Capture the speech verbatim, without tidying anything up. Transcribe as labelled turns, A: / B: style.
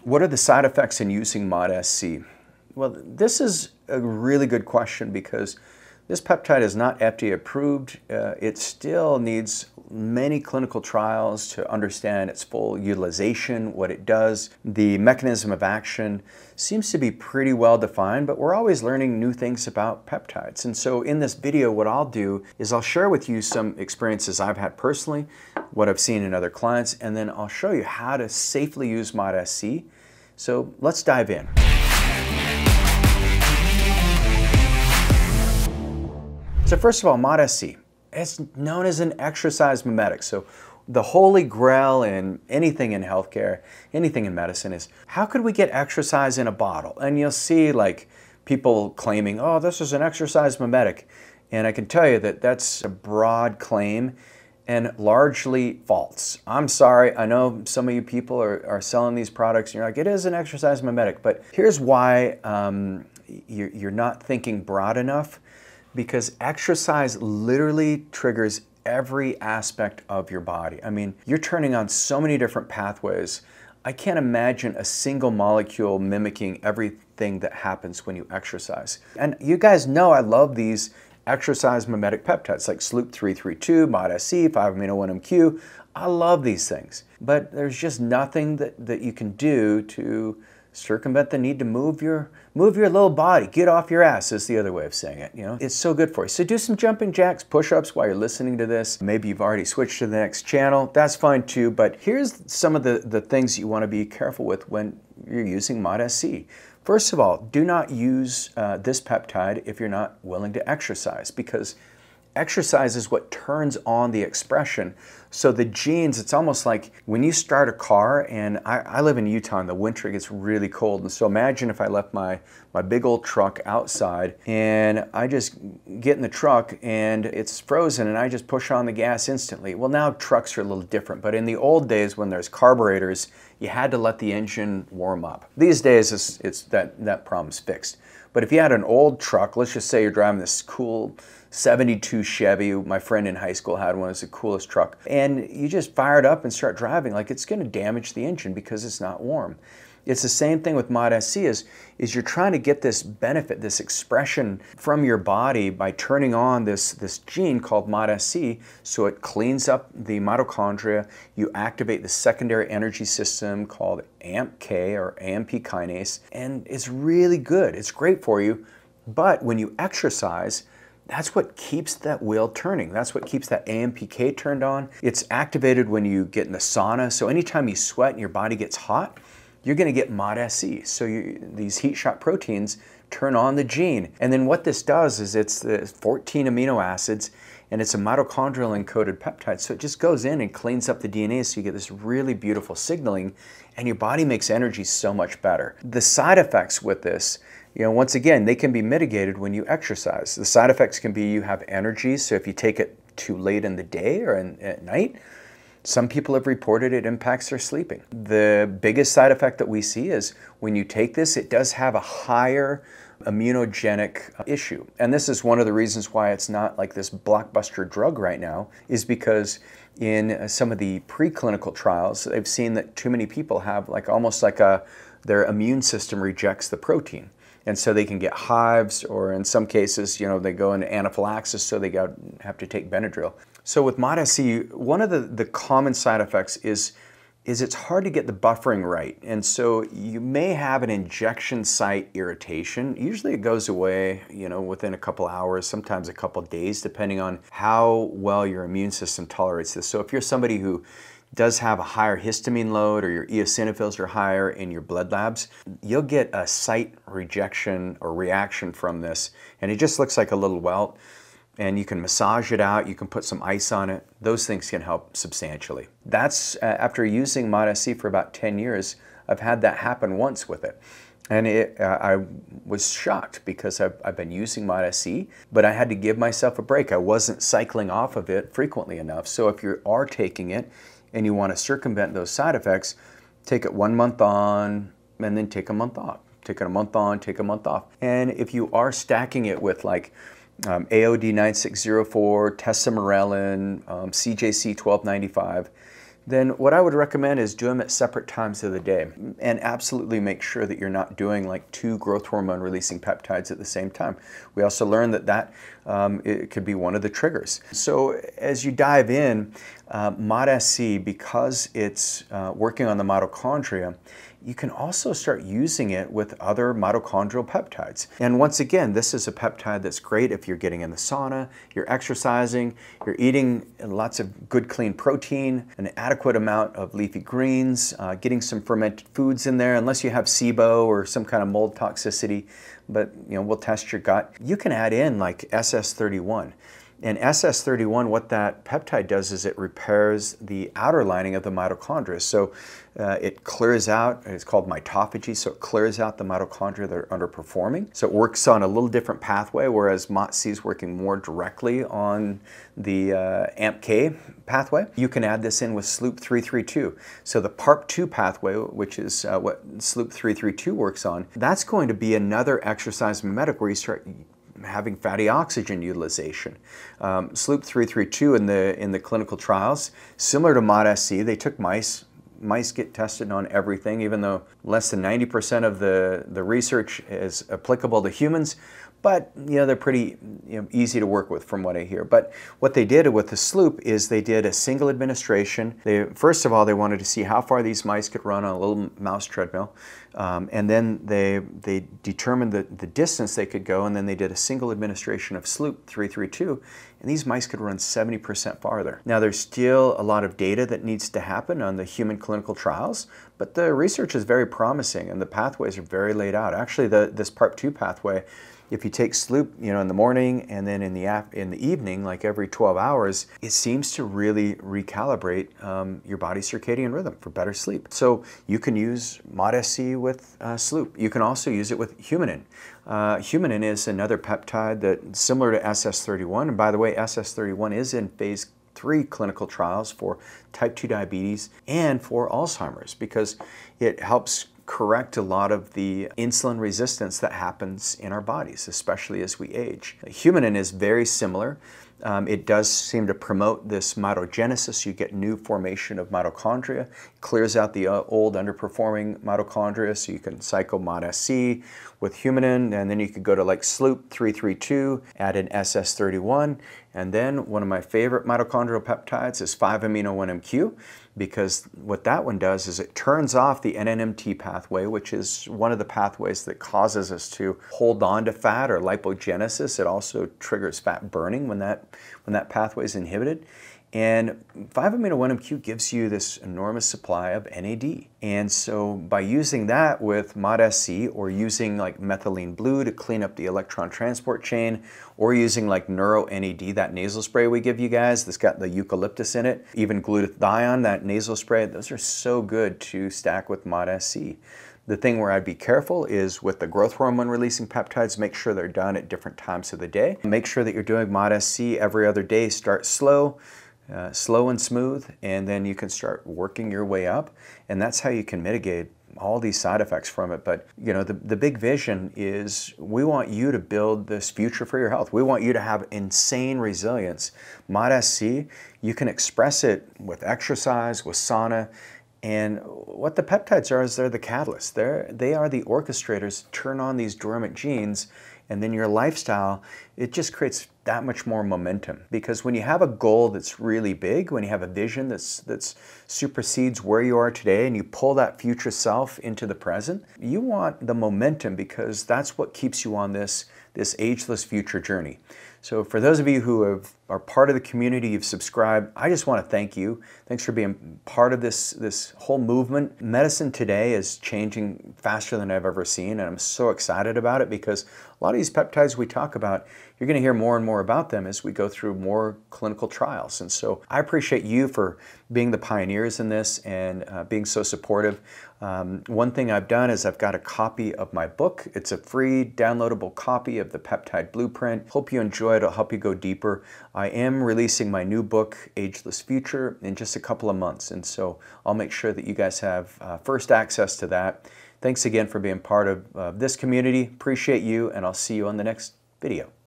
A: What are the side effects in using M O T S C? Well, this is a really good question because this peptide is not F D A approved. Uh, it still needs many clinical trials to understand its full utilization, what it does. The mechanism of action seems to be pretty well defined, but we're always learning new things about peptides. And so in this video, what I'll do is I'll share with you some experiences I've had personally, what I've seen in other clients, and then I'll show you how to safely use M O T S C. So let's dive in. So first of all, M O T S C, it's known as an exercise mimetic. So the holy grail in anything in healthcare, anything in medicine is, how could we get exercise in a bottle? And you'll see like people claiming, oh, this is an exercise mimetic. And I can tell you that that's a broad claim and largely false. I'm sorry, I know some of you people are, are selling these products and you're like, it is an exercise mimetic, but here's why um, you're, you're not thinking broad enough. Because exercise literally triggers every aspect of your body. I mean, you're turning on so many different pathways. I can't imagine a single molecule mimicking everything that happens when you exercise. And you guys know I love these exercise mimetic peptides like S L O O P three thirty-two, M O T S C, five amino one M Q. I love these things. But there's just nothing that, that you can do to circumvent the need to move your move your little body. Get off your ass is the other way of saying it. You know, it's so good for you. So do some jumping jacks, push-ups while you're listening to this. Maybe you've already switched to the next channel. That's fine too. But here's some of the, the things you want to be careful with when you're using M O T S C. First of all, do not use uh, this peptide if you're not willing to exercise, because exercise is what turns on the expression. So the genes, it's almost like when you start a car, and I, I live in Utah in the winter, it gets really cold. And so imagine if I left my, my big old truck outside and I just get in the truck and it's frozen and I just push on the gas instantly. Well, now trucks are a little different, but in the old days when there's carburetors, you had to let the engine warm up. These days, it's, it's that, that problem's fixed. But if you had an old truck, let's just say you're driving this cool seventy-two Chevy, my friend in high school had one, it's the coolest truck, and you just fire it up and start driving, like it's gonna damage the engine because it's not warm. It's the same thing with M O T S C is, is you're trying to get this benefit, this expression from your body by turning on this, this gene called M O T S C, so it cleans up the mitochondria, you activate the secondary energy system called A M P K or A M P kinase, and it's really good, it's great for you, but when you exercise, that's what keeps that wheel turning. That's what keeps that A M P K turned on. It's activated when you get in the sauna. So anytime you sweat and your body gets hot, you're gonna get M O T S C. So you, these heat shock proteins turn on the gene. And then what this does is it's the fourteen amino acids and it's a mitochondrial encoded peptide. So it just goes in and cleans up the D N A so you get this really beautiful signaling and your body makes energy so much better. The side effects with this, you know, once again, they can be mitigated when you exercise. The side effects can be you have energy, so if you take it too late in the day or in, at night, some people have reported it impacts their sleeping. The biggest side effect that we see is when you take this, it does have a higher immunogenic issue. And this is one of the reasons why it's not like this blockbuster drug right now, is because in some of the preclinical trials, they've seen that too many people have like almost like a, their immune system rejects the protein. And so they can get hives, or in some cases, you know, they go into anaphylaxis, so they got, have to take Benadryl. So with M O T S C, one of the, the common side effects is, is it's hard to get the buffering right. And so you may have an injection site irritation. Usually it goes away, you know, within a couple hours, sometimes a couple days, depending on how well your immune system tolerates this. So if you're somebody who does have a higher histamine load or your eosinophils are higher in your blood labs, you'll get a site rejection or reaction from this. And it just looks like a little welt. And you can massage it out, you can put some ice on it. Those things can help substantially. That's uh, after using M O T S C for about ten years, I've had that happen once with it. And it, uh, I was shocked because I've, I've been using M O T S C, but I had to give myself a break. I wasn't cycling off of it frequently enough. So if you are taking it, and you want to circumvent those side effects, take it one month on and then take a month off. Take it a month on, take a month off. And if you are stacking it with like um, A O D nine six zero four, tesamorelin, um, C J C twelve ninety-five, then what I would recommend is do them at separate times of the day, and absolutely make sure that you're not doing like two growth hormone releasing peptides at the same time. We also learned that that um, it could be one of the triggers. So as you dive in, uh, M O T S-c, because it's uh, working on the mitochondria, you can also start using it with other mitochondrial peptides. And once again, this is a peptide that's great if you're getting in the sauna, you're exercising, you're eating lots of good clean protein, an adequate amount of leafy greens, uh, getting some fermented foods in there, unless you have SIBO or some kind of mold toxicity, but you know, we'll test your gut. You can add in like S S thirty-one. And S S thirty-one, what that peptide does is it repairs the outer lining of the mitochondria. So uh, it clears out, it's called mitophagy, so it clears out the mitochondria that are underperforming. So it works on a little different pathway, whereas M O T S-c is working more directly on the uh, A M P K pathway. You can add this in with S L O O P three three two. So the P A R P two pathway, which is uh, what S L O O P three three two works on, that's going to be another exercise mimetic where you start having fatty oxygen utilization. Um, S L O O P three three two in the in the clinical trials, similar to M O T S-c, they took mice. Mice get tested on everything, even though less than ninety percent of the, the research is applicable to humans. But you know, they're pretty you know, easy to work with from what I hear. But what they did with the S L O O P is they did a single administration. They, first of all, they wanted to see how far these mice could run on a little mouse treadmill. Um, and then they, they determined the, the distance they could go, and then they did a single administration of S L O O P three three two, and these mice could run seventy percent farther. Now there's still a lot of data that needs to happen on the human clinical trials, but the research is very promising and the pathways are very laid out. Actually, the, this P A R P two pathway, if you take S L O O P, you know, in the morning and then in the ap in the evening, like every twelve hours, it seems to really recalibrate um, your body's circadian rhythm for better sleep. So you can use M O T S-c with uh, S L O O P. You can also use it with Humanin. Uh, Humanin is another peptide that similar to S S thirty-one. And by the way, S S thirty-one is in phase three clinical trials for type two diabetes and for Alzheimer's, because it helps correct a lot of the insulin resistance that happens in our bodies, especially as we age. Humanin is very similar. Um, it does seem to promote this mitogenesis. You get new formation of mitochondria, clears out the uh, old underperforming mitochondria, so you can cycle M O T S-c with Humanin, and then you could go to like S L O O P three three two, add in S S thirty-one, and then one of my favorite mitochondrial peptides is five amino one M Q, because what that one does is it turns off the N N M T pathway, which is one of the pathways that causes us to hold on to fat, or lipogenesis. It also triggers fat burning when that, when that pathway is inhibited. And five amino one M Q gives you this enormous supply of N A D. And so by using that with M O T S-c, or using like methylene blue to clean up the electron transport chain, or using like Neuro N A D, that nasal spray we give you guys that's got the eucalyptus in it, even glutathione, that nasal spray, those are so good to stack with M O T S-c. The thing where I'd be careful is with the growth hormone releasing peptides, make sure they're done at different times of the day. Make sure that you're doing M O T S-c every other day. Start slow. Uh, slow and smooth, and then you can start working your way up, and that's how you can mitigate all these side effects from it. But you know, the, the big vision is we want you to build this future for your health. We want you to have insane resilience. M O T S-c, you can express it with exercise, with sauna, and what the peptides are is they're the catalysts. They're, they are the orchestrators. Turn on these dormant genes, and then your lifestyle, it just creates that much more momentum. Because when you have a goal that's really big, when you have a vision that's that's supersedes where you are today, and you pull that future self into the present, you want the momentum, because that's what keeps you on this, this ageless future journey. So for those of you who have, are part of the community, you've subscribed, I just want to thank you. Thanks for being part of this, this whole movement. Medicine today is changing faster than I've ever seen, and I'm so excited about it, because a lot of these peptides we talk about, you're going to hear more and more about them as we go through more clinical trials. And so I appreciate you for being the pioneers in this and uh, being so supportive. Um, one thing I've done is I've got a copy of my book. It's a free downloadable copy of the Peptide Blueprint. Hope you enjoy it. It'll help you go deeper. I am releasing my new book, Ageless Future, in just a couple of months. And so I'll make sure that you guys have uh, first access to that. Thanks again for being part of uh, this community. Appreciate you, and I'll see you on the next video.